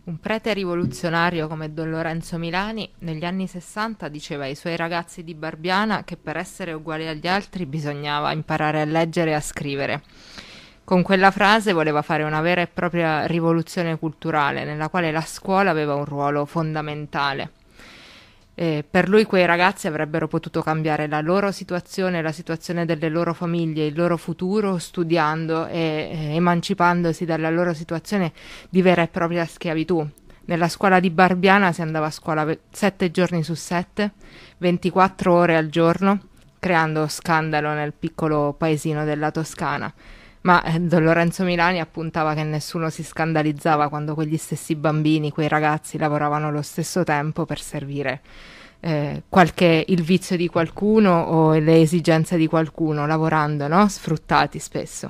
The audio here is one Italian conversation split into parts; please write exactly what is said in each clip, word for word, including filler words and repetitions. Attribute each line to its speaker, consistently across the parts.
Speaker 1: Un prete rivoluzionario come Don Lorenzo Milani negli anni sessanta diceva ai suoi ragazzi di Barbiana che per essere uguali agli altri bisognava imparare a leggere e a scrivere. Con quella frase voleva fare una vera e propria rivoluzione culturale nella quale la scuola aveva un ruolo fondamentale. Eh, per lui quei ragazzi avrebbero potuto cambiare la loro situazione, la situazione delle loro famiglie, il loro futuro studiando e eh, emancipandosi dalla loro situazione di vera e propria schiavitù. Nella scuola di Barbiana si andava a scuola ve- sette giorni su sette, ventiquattro ore al giorno, creando scandalo nel piccolo paesino della Toscana. Ma eh, Don Lorenzo Milani appuntava che nessuno si scandalizzava quando quegli stessi bambini, quei ragazzi, lavoravano allo stesso tempo per servire eh, qualche, il vizio di qualcuno o le esigenze di qualcuno, lavorando, no? Sfruttati spesso.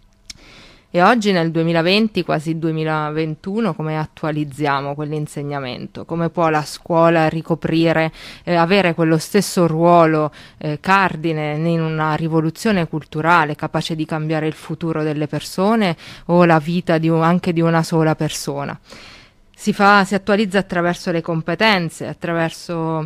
Speaker 1: E oggi nel duemilaventi, quasi duemilaventuno, come attualizziamo quell'insegnamento? Come può la scuola ricoprire, eh, avere quello stesso ruolo eh, cardine in una rivoluzione culturale capace di cambiare il futuro delle persone o la vita di un, anche di una sola persona? Si fa, si attualizza attraverso le competenze, attraverso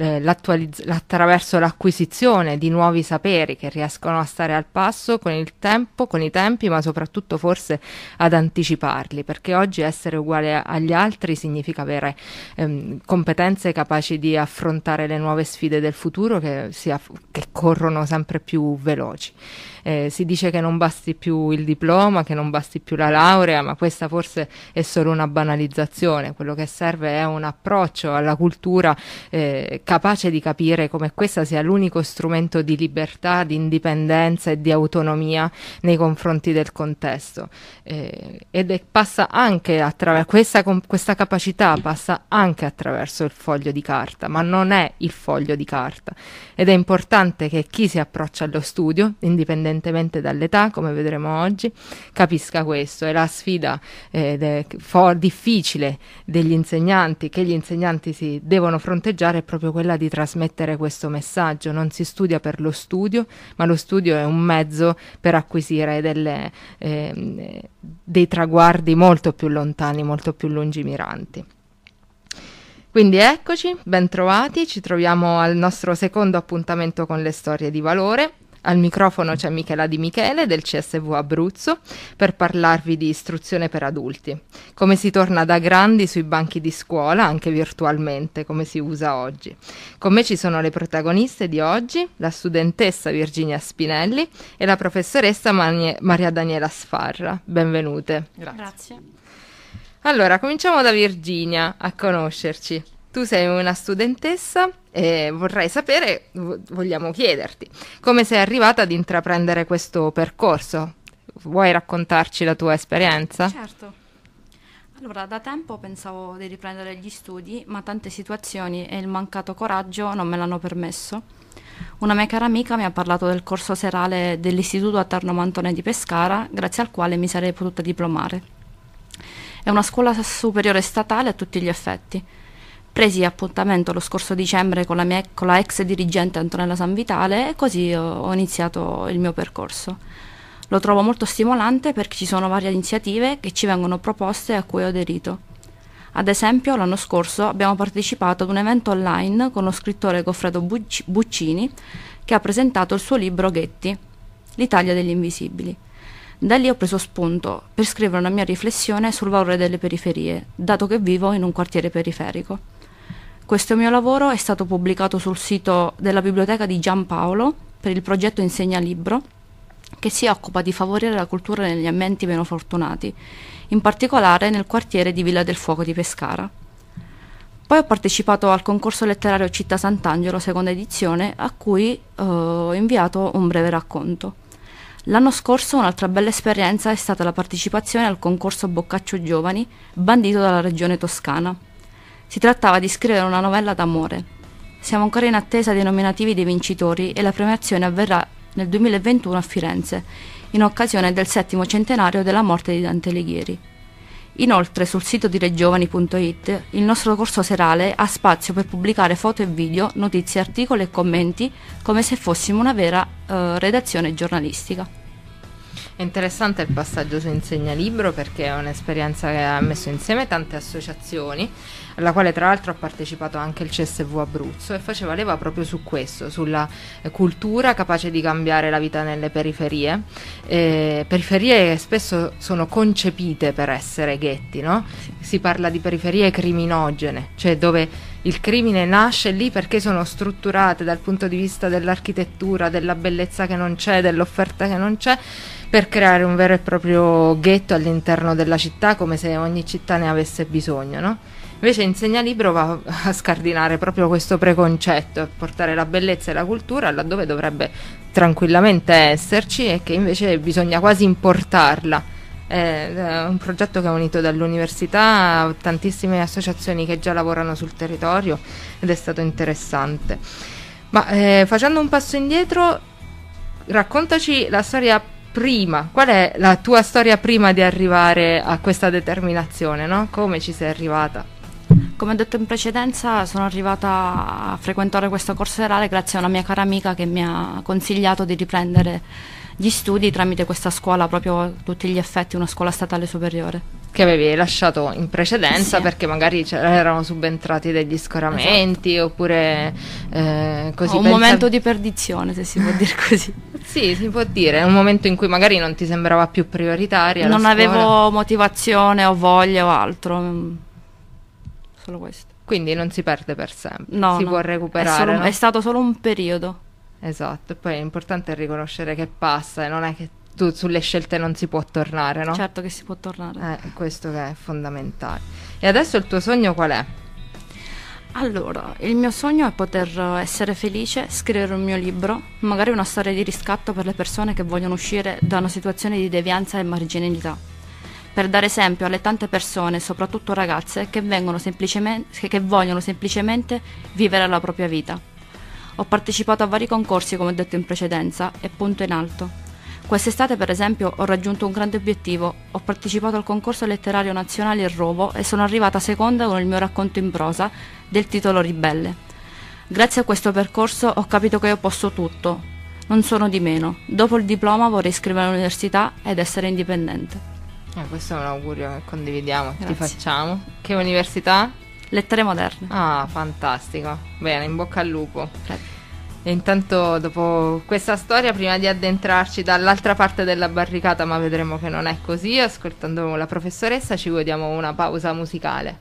Speaker 1: attraverso l'acquisizione di nuovi saperi che riescono a stare al passo con il tempo, con i tempi, ma soprattutto forse ad anticiparli, perché oggi essere uguale agli altri significa avere ehm, competenze capaci di affrontare le nuove sfide del futuro che, si aff- che corrono sempre più veloci. Eh, si dice che non basti più il diploma, che non basti più la laurea, ma questa forse è solo una banalizzazione. Quello che serve è un approccio alla cultura eh, capace di capire come questa sia l'unico strumento di libertà, di indipendenza e di autonomia nei confronti del contesto. Eh, ed è, passa anche attraverso questa, questa capacità passa anche attraverso il foglio di carta, ma non è il foglio di carta. Ed è importante che chi si approccia allo studio, indipendentemente dall'età, come vedremo oggi, capisca questo. È la sfida eh, de, for, difficile degli insegnanti, che gli insegnanti si devono fronteggiare, è proprio quella di trasmettere questo messaggio. Non si studia per lo studio, ma lo studio è un mezzo per acquisire delle, eh, dei traguardi molto più lontani, molto più lungimiranti. Quindi eccoci, ben trovati, ci troviamo al nostro secondo appuntamento con le storie di valore. Al microfono c'è Michela Di Michele del C S V Abruzzo per parlarvi di istruzione per adulti. Come si torna da grandi sui banchi di scuola, anche virtualmente, come si usa oggi. Con me ci sono le protagoniste di oggi, la studentessa Virginia Spinelli e la professoressa Manie- Maria Daniela Sfarra. Benvenute.
Speaker 2: Grazie. Grazie.
Speaker 1: Allora, cominciamo da Virginia a conoscerci. Tu sei una studentessa e vorrei sapere, vogliamo chiederti, come sei arrivata ad intraprendere questo percorso? Vuoi raccontarci la tua esperienza?
Speaker 2: Certo. Allora, da tempo pensavo di riprendere gli studi, ma tante situazioni e il mancato coraggio non me l'hanno permesso. Una mia cara amica mi ha parlato del corso serale dell'Istituto Aterno Mantone di Pescara, grazie al quale mi sarei potuta diplomare. È una scuola superiore statale a tutti gli effetti. Presi appuntamento lo scorso dicembre con la, mia, con la ex dirigente Antonella Sanvitale e così ho, ho iniziato il mio percorso. Lo trovo molto stimolante perché ci sono varie iniziative che ci vengono proposte e a cui ho aderito. Ad esempio, l'anno scorso abbiamo partecipato ad un evento online con lo scrittore Goffredo Bucc- Buccini che ha presentato il suo libro Ghetti, l'Italia degli invisibili. Da lì ho preso spunto per scrivere una mia riflessione sul valore delle periferie, dato che vivo in un quartiere periferico. Questo mio lavoro è stato pubblicato sul sito della Biblioteca di Giampaolo per il progetto Insegna Libro, che si occupa di favorire la cultura negli ambienti meno fortunati, in particolare nel quartiere di Villa del Fuoco di Pescara. Poi ho partecipato al concorso letterario Città Sant'Angelo, seconda edizione, a cui eh, ho inviato un breve racconto. L'anno scorso un'altra bella esperienza è stata la partecipazione al concorso Boccaccio Giovani, bandito dalla regione Toscana. Si trattava di scrivere una novella d'amore. Siamo ancora in attesa dei nominativi dei vincitori e la premiazione avverrà nel duemilaventuno a Firenze, in occasione del settimo centenario della morte di Dante Alighieri. Inoltre sul sito di regiovani punto it il nostro corso serale ha spazio per pubblicare foto e video, notizie, articoli e commenti come se fossimo una vera eh, redazione giornalistica.
Speaker 1: E È interessante il passaggio su Insegnalibro perché è un'esperienza che ha messo insieme tante associazioni, alla quale tra l'altro ha partecipato anche il C S V Abruzzo, e faceva leva proprio su questo, sulla eh, cultura capace di cambiare la vita nelle periferie, eh, periferie che spesso sono concepite per essere ghetti, no? Si parla di periferie criminogene, cioè dove il crimine nasce lì perché sono strutturate dal punto di vista dell'architettura, della bellezza che non c'è, dell'offerta che non c'è, per creare un vero e proprio ghetto all'interno della città, come se ogni città ne avesse bisogno, no? Invece Insegnalibro va a scardinare proprio questo preconcetto, a portare la bellezza e la cultura laddove dovrebbe tranquillamente esserci e che invece bisogna quasi importarla. È un progetto che ha unito dall'università a tantissime associazioni che già lavorano sul territorio ed è stato interessante. Ma eh, facendo un passo indietro, raccontaci la storia prima. Qual è la tua storia prima di arrivare a questa determinazione, no? Come ci sei arrivata?
Speaker 2: Come ho detto in precedenza, sono arrivata a frequentare questo corso serale grazie a una mia cara amica che mi ha consigliato di riprendere gli studi tramite questa scuola, proprio a tutti gli effetti una scuola statale superiore.
Speaker 1: Che avevi lasciato in precedenza,
Speaker 2: Sì.
Speaker 1: Perché magari erano subentrati degli scoramenti, esatto. Oppure eh, così.
Speaker 2: Oh, un
Speaker 1: pensavi...
Speaker 2: momento di perdizione, se si può dire così.
Speaker 1: Sì, si può dire, un momento in cui magari non ti sembrava più prioritaria.
Speaker 2: Non
Speaker 1: la
Speaker 2: avevo motivazione o voglia o altro, solo questo.
Speaker 1: Quindi non si perde per sempre,
Speaker 2: no,
Speaker 1: si
Speaker 2: no.
Speaker 1: può recuperare.
Speaker 2: È, solo,
Speaker 1: no?
Speaker 2: è stato solo un periodo.
Speaker 1: Esatto, e poi è importante riconoscere che passa e non è che tu sulle scelte non si può tornare, no?
Speaker 2: Certo che si può tornare.
Speaker 1: Eh, questo che è fondamentale. E adesso il tuo sogno qual è?
Speaker 2: Allora, il mio sogno è poter essere felice, scrivere un mio libro, magari una storia di riscatto per le persone che vogliono uscire da una situazione di devianza e marginalità, per dare esempio alle tante persone, soprattutto ragazze, che, vengono semplicemente, che vogliono semplicemente vivere la propria vita. Ho partecipato a vari concorsi, come ho detto in precedenza, e punto in alto. Quest'estate, per esempio, ho raggiunto un grande obiettivo. Ho partecipato al concorso letterario nazionale Il Rovo e sono arrivata seconda con il mio racconto in prosa del titolo Ribelle. Grazie a questo percorso ho capito che io posso tutto, non sono di meno. Dopo il diploma vorrei iscrivermi all'università ed essere indipendente.
Speaker 1: Eh, questo è un augurio che condividiamo,
Speaker 2: Grazie.
Speaker 1: ti facciamo. Che università?
Speaker 2: Lettere moderne.
Speaker 1: Ah, fantastico. Bene, in bocca al lupo.
Speaker 2: Prego.
Speaker 1: E intanto, dopo questa storia, prima di addentrarci dall'altra parte della barricata, ma vedremo che non è così, ascoltando la professoressa ci godiamo una pausa musicale.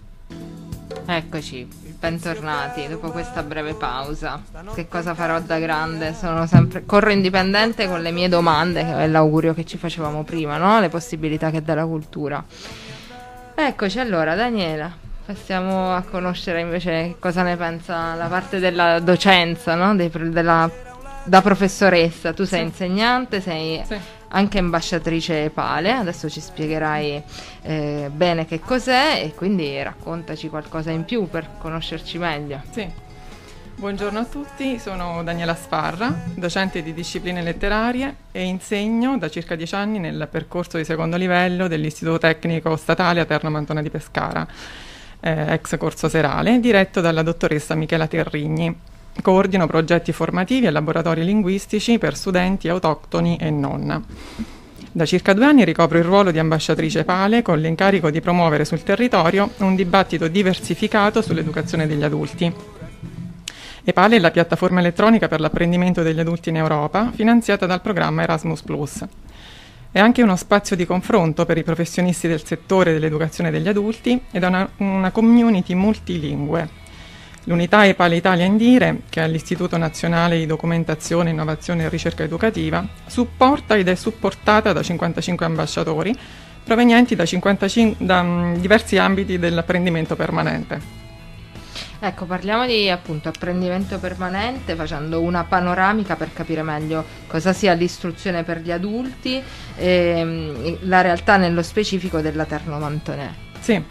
Speaker 1: Eccoci, bentornati dopo questa breve pausa. Che cosa farò da grande? Sono sempre corro indipendente con le mie domande, che è l'augurio che ci facevamo prima, no? Le possibilità che dà la cultura. Eccoci, allora, Daniela, passiamo a conoscere invece cosa ne pensa la parte della docenza, no? Dei, della, da professoressa. Tu sei sì. insegnante, sei sì. anche ambasciatrice EPALE, adesso ci spiegherai eh, bene che cos'è e quindi raccontaci qualcosa in più per conoscerci meglio.
Speaker 3: Sì. Buongiorno a tutti, sono Daniela Sparra, docente di discipline letterarie e insegno da circa dieci anni nel percorso di secondo livello dell'Istituto Tecnico Statale Aterno Mantona di Pescara. Eh, ex corso serale, diretto dalla dottoressa Michela Terrigni. Coordino progetti formativi e laboratori linguistici per studenti autoctoni e non. Da circa due anni ricopro il ruolo di ambasciatrice EPALE con l'incarico di promuovere sul territorio un dibattito diversificato sull'educazione degli adulti. EPALE è la piattaforma elettronica per l'apprendimento degli adulti in Europa, finanziata dal programma Erasmus plus. È anche uno spazio di confronto per i professionisti del settore dell'educazione degli adulti ed è una, una community multilingue. L'unità EPALE Italia Indire, che è l'Istituto Nazionale di Documentazione, Innovazione e Ricerca Educativa, supporta ed è supportata da cinquantacinque ambasciatori provenienti da, cinquantacinque, da um, diversi ambiti dell'apprendimento permanente.
Speaker 1: Ecco, parliamo di appunto apprendimento permanente, facendo una panoramica per capire meglio cosa sia l'istruzione per gli adulti e la realtà nello specifico dell'Aterno Mantonè.
Speaker 3: Sì.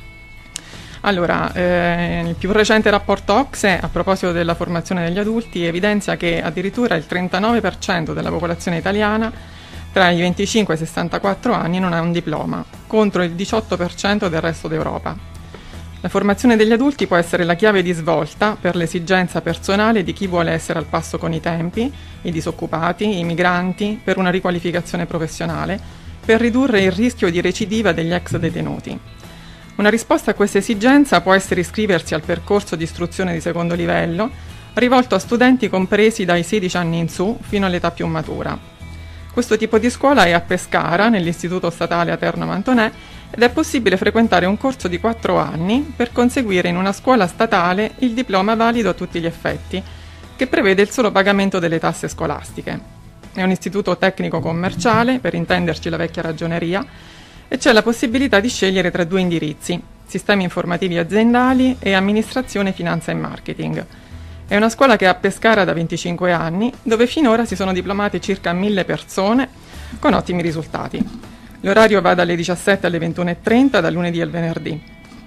Speaker 3: Allora, eh, il più recente rapporto O C S E a proposito della formazione degli adulti evidenzia che addirittura il trentanove per cento della popolazione italiana tra i venticinque e i sessantaquattro anni non ha un diploma, contro il diciotto per cento del resto d'Europa. La formazione degli adulti può essere la chiave di svolta per l'esigenza personale di chi vuole essere al passo con i tempi, i disoccupati, i migranti, per una riqualificazione professionale, per ridurre il rischio di recidiva degli ex detenuti. Una risposta a questa esigenza può essere iscriversi al percorso di istruzione di secondo livello, rivolto a studenti compresi dai sedici anni in su fino all'età più matura. Questo tipo di scuola è a Pescara, nell'Istituto Statale Aterno Mantonè, ed è possibile frequentare un corso di quattro anni per conseguire in una scuola statale il diploma valido a tutti gli effetti, che prevede il solo pagamento delle tasse scolastiche. È un istituto tecnico commerciale, per intenderci la vecchia ragioneria, e c'è la possibilità di scegliere tra due indirizzi: sistemi informativi aziendali e amministrazione, finanza e marketing. È una scuola che è a Pescara da venticinque anni, dove finora si sono diplomate circa mille persone con ottimi risultati. L'orario va dalle diciassette alle ventuno e trenta, dal lunedì al venerdì.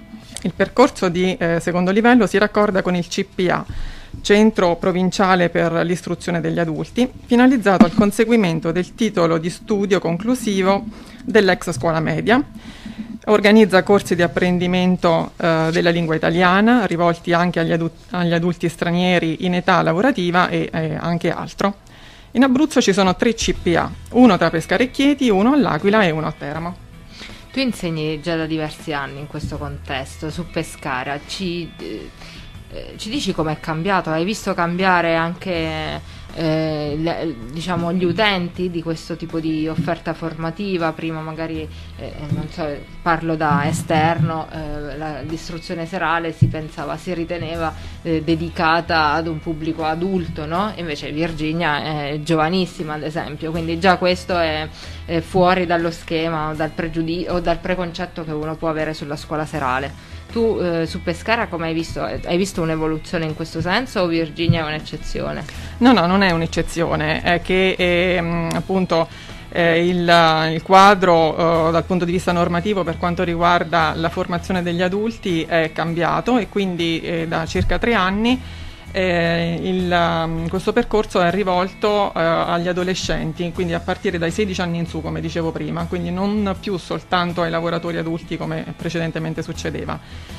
Speaker 3: Il percorso di eh, secondo livello si raccorda con il C P A, Centro Provinciale per l'Istruzione degli Adulti, finalizzato al conseguimento del titolo di studio conclusivo dell'ex scuola media. Organizza corsi di apprendimento eh, della lingua italiana, rivolti anche agli, adu- agli adulti stranieri in età lavorativa e eh, anche altro. In Abruzzo ci sono tre C P A, uno tra Pescara e Chieti, uno all'Aquila e uno a Teramo.
Speaker 1: Tu insegni già da diversi anni in questo contesto, su Pescara. Ci, eh, ci dici com'è cambiato? Hai visto cambiare anche eh, le, diciamo, gli utenti di questo tipo di offerta formativa? Prima magari, eh, non so, parlo da esterno, eh, la, l'istruzione serale si pensava, si riteneva eh, dedicata ad un pubblico adulto, no? Invece Virginia è giovanissima, ad esempio, quindi già questo è, è fuori dallo schema o dal pregiudizio o dal preconcetto che uno può avere sulla scuola serale. Tu eh, su Pescara come hai visto? Hai visto un'evoluzione in questo senso o Virginia è un'eccezione?
Speaker 3: No, no, non è un'eccezione, è che eh, appunto eh, il, il quadro eh, dal punto di vista normativo per quanto riguarda la formazione degli adulti è cambiato e quindi eh, da circa tre anni eh, il, questo percorso è rivolto eh, agli adolescenti, quindi a partire dai sedici anni in su, come dicevo prima, quindi non più soltanto ai lavoratori adulti come precedentemente succedeva.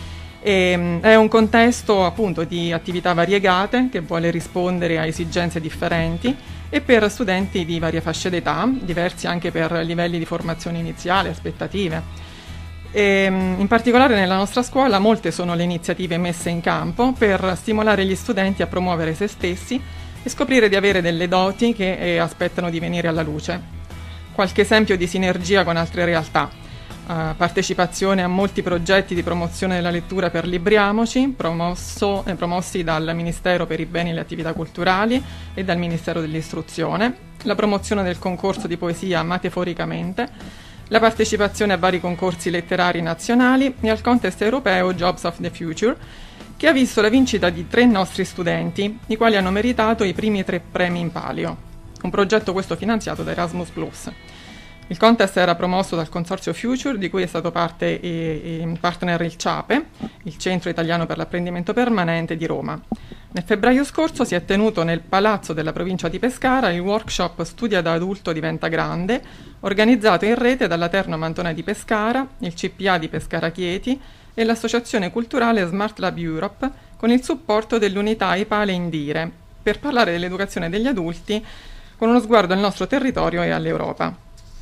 Speaker 3: E, è un contesto appunto di attività variegate che vuole rispondere a esigenze differenti e per studenti di varie fasce d'età, diversi anche per livelli di formazione iniziale, aspettative. E, in particolare nella nostra scuola molte sono le iniziative messe in campo per stimolare gli studenti a promuovere se stessi e scoprire di avere delle doti che eh, aspettano di venire alla luce. Qualche esempio di sinergia con altre realtà. Uh, partecipazione a molti progetti di promozione della lettura per Libriamoci, promosso, eh, promossi dal Ministero per i Beni e le Attività Culturali e dal Ministero dell'Istruzione, la promozione del concorso di poesia Metaforicamente, la partecipazione a vari concorsi letterari nazionali e al contest europeo Jobs of the Future, che ha visto la vincita di tre nostri studenti, i quali hanno meritato i primi tre premi in palio. Un progetto questo finanziato da Erasmus plus. Il contest era promosso dal Consorzio Future, di cui è stato parte e, e partner il CIAPE, il Centro Italiano per l'Apprendimento Permanente di Roma. Nel febbraio scorso si è tenuto nel Palazzo della provincia di Pescara il workshop Studia da adulto diventa grande, organizzato in rete dall'Aterno Mantonè di Pescara, il C P A di Pescara Chieti e l'associazione culturale Smart Lab Europe, con il supporto dell'unità IPALE Indire, per parlare dell'educazione degli adulti con uno sguardo al nostro territorio e all'Europa.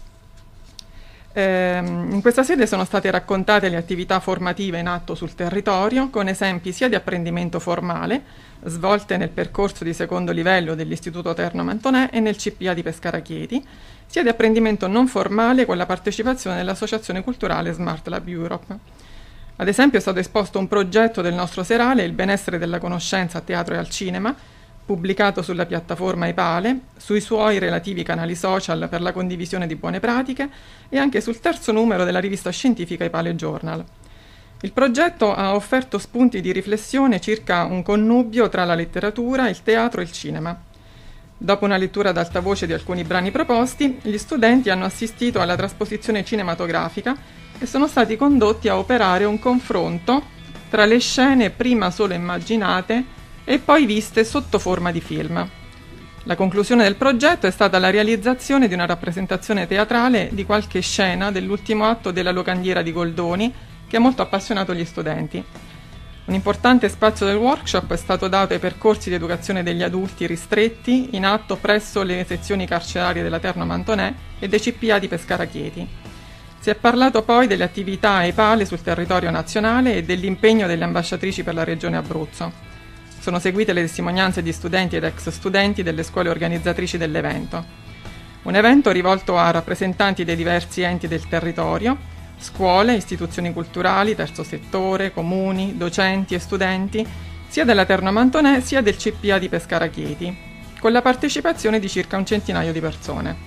Speaker 3: In questa sede sono state raccontate le attività formative in atto sul territorio, con esempi sia di apprendimento formale, svolte nel percorso di secondo livello dell'Istituto Aterno Mantonè e nel C P A di Pescara Chieti, sia di apprendimento non formale con la partecipazione dell'Associazione Culturale Smart Lab Europe. Ad esempio è stato esposto un progetto del nostro serale, Il benessere della conoscenza a teatro e al cinema, pubblicato sulla piattaforma IPALE, sui suoi relativi canali social per la condivisione di buone pratiche e anche sul terzo numero della rivista scientifica IPALE Journal. Il progetto ha offerto spunti di riflessione circa un connubio tra la letteratura, il teatro e il cinema. Dopo una lettura ad alta voce di alcuni brani proposti, gli studenti hanno assistito alla trasposizione cinematografica e sono stati condotti a operare un confronto tra le scene prima solo immaginate e poi viste sotto forma di film. La conclusione del progetto è stata la realizzazione di una rappresentazione teatrale di qualche scena dell'ultimo atto della Locandiera di Goldoni, che ha molto appassionato gli studenti. Un importante spazio del workshop è stato dato ai percorsi di educazione degli adulti ristretti in atto presso le sezioni carcerarie della Terno Mantonè e dei C P A di Pescara Chieti. Si è parlato poi delle attività EPALE sul territorio nazionale e dell'impegno delle ambasciatrici per la regione Abruzzo. Sono seguite le testimonianze di studenti ed ex studenti delle scuole organizzatrici dell'evento. Un evento rivolto a rappresentanti dei diversi enti del territorio, scuole, istituzioni culturali, terzo settore, comuni, docenti e studenti, sia della Terno Mantonè sia del C P A di Pescara Chieti, con la partecipazione di circa un centinaio di persone.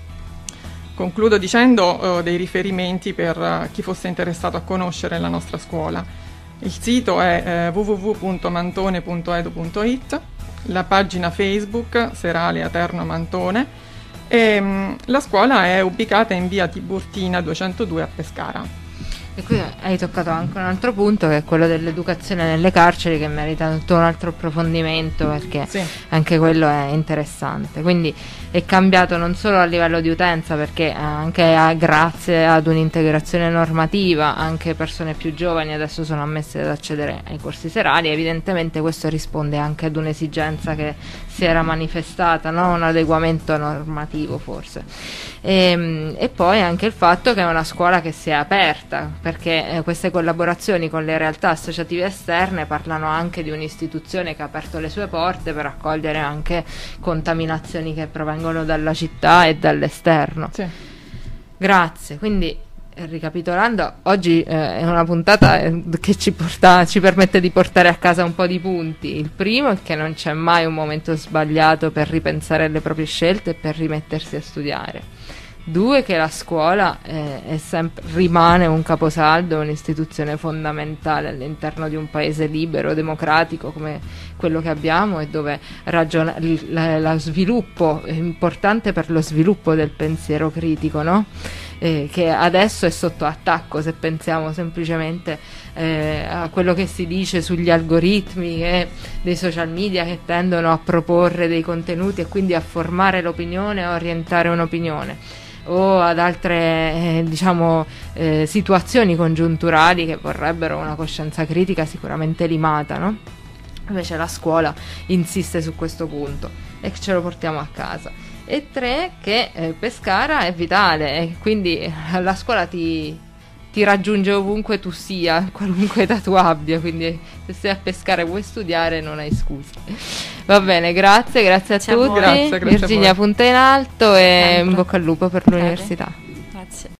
Speaker 3: Concludo dicendo uh, dei riferimenti per uh, chi fosse interessato a conoscere la nostra scuola. Il sito è uh, w w w punto mantone punto e d u punto i t, la pagina Facebook Serale Aterno Mantone e um, la scuola è ubicata in via Tiburtina duecentodue a Pescara.
Speaker 1: E qui hai toccato anche un altro punto, che è quello dell'educazione nelle carceri, che merita tutto un altro approfondimento, perché
Speaker 3: sì,
Speaker 1: anche quello è interessante. Quindi è cambiato non solo a livello di utenza, perché anche a, grazie ad un'integrazione normativa anche persone più giovani adesso sono ammesse ad accedere ai corsi serali. Evidentemente questo risponde anche ad un'esigenza che si era manifestata, no? Un adeguamento normativo forse. E, e poi anche il fatto che è una scuola che si è aperta, perché eh, queste collaborazioni con le realtà associative esterne parlano anche di un'istituzione che ha aperto le sue porte per accogliere anche contaminazioni che provengono dalla città e dall'esterno.
Speaker 3: Sì.
Speaker 1: Grazie. Quindi, ricapitolando, oggi eh, è una puntata eh, che ci, porta, ci permette di portare a casa un po' di punti. Il primo è che non c'è mai un momento sbagliato per ripensare le proprie scelte e per rimettersi a studiare. Due, che la scuola eh, è sempre, rimane un caposaldo, un'istituzione fondamentale all'interno di un paese libero, democratico come quello che abbiamo, e dove ragiona, la, la sviluppo è importante per lo sviluppo del pensiero critico, no? Eh, che adesso è sotto attacco, se pensiamo semplicemente eh, a quello che si dice sugli algoritmi che, dei social media, che tendono a proporre dei contenuti e quindi a formare l'opinione, a orientare un'opinione, o ad altre eh, diciamo eh, situazioni congiunturali che vorrebbero una coscienza critica sicuramente limata, no? Invece la scuola insiste su questo punto e ce lo portiamo a casa. E tre, che eh, Pescara è vitale e quindi la scuola ti, ti raggiunge ovunque tu sia, qualunque età tu abbia, quindi se sei a Pescara e vuoi studiare non hai scuse. Va bene, grazie, grazie a
Speaker 2: Grazie a
Speaker 1: tutti.
Speaker 2: voi.
Speaker 3: Grazie, grazie a
Speaker 1: Virginia
Speaker 3: voi.
Speaker 1: punta in alto e
Speaker 2: Sempre.
Speaker 1: in bocca al lupo per
Speaker 2: Grazie.
Speaker 1: l'università.
Speaker 2: Grazie.